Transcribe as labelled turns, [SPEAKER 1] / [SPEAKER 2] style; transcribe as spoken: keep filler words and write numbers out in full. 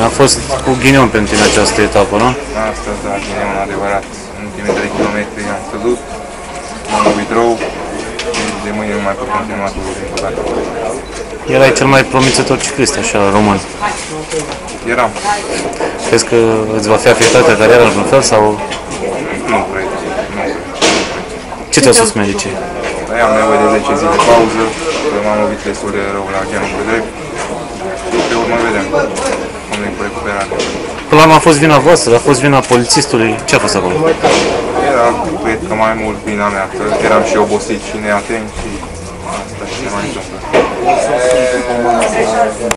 [SPEAKER 1] A fost cu ghinion pentru tine această etapă, nu?
[SPEAKER 2] Astăzi, da, ghinion adevărat. În ultimii trei kilometri am căzut, m-am lovit rău, de mâine nu mai pot continua cu din păcate.
[SPEAKER 1] Erai cel mai promițător ciclist, așa, român.
[SPEAKER 2] Eram.
[SPEAKER 1] Crezi că îți va fi afectată cariera în vreun fel sau...
[SPEAKER 2] Nu cred, nu cred.
[SPEAKER 1] Ce ți-au spus medicii?
[SPEAKER 2] Dar am nevoie de zece zile de pauză, că m-am lovit destul de rău la genul pe drept. Și pe urmă vedem cum e cu recuperarea.
[SPEAKER 1] Până la urmă a fost vina voastră, a fost vina polițistului, ce a fost acolo?
[SPEAKER 2] Era, cred că mai mult vina mea, că eram și obosit și neatent și asta și se mai întâmplă.